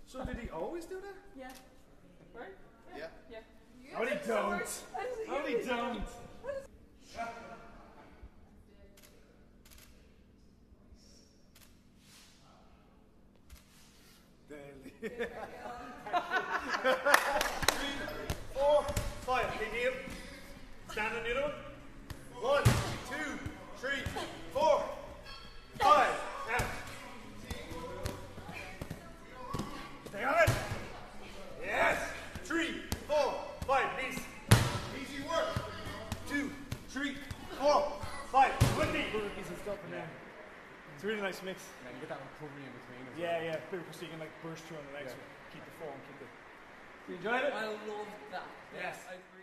So did he always do that? Yeah. Right? Yeah. Yeah. No, he don't. No, he don't. Daily. 3, 4, 5. Big heel. Stand on the other one. 1, 2, 3, 4, 5. Out. Stay on it. Yes. 3, 4, 5. Please. Easy work. 2, 3, 4, 5. With me. Burpees and stuff, and then it's a really nice mix. And then you get that recovery in between as well. Yeah, bit of you can like burst through on the next one. Keep the form, keep the. You enjoyed it? I love that. Yes.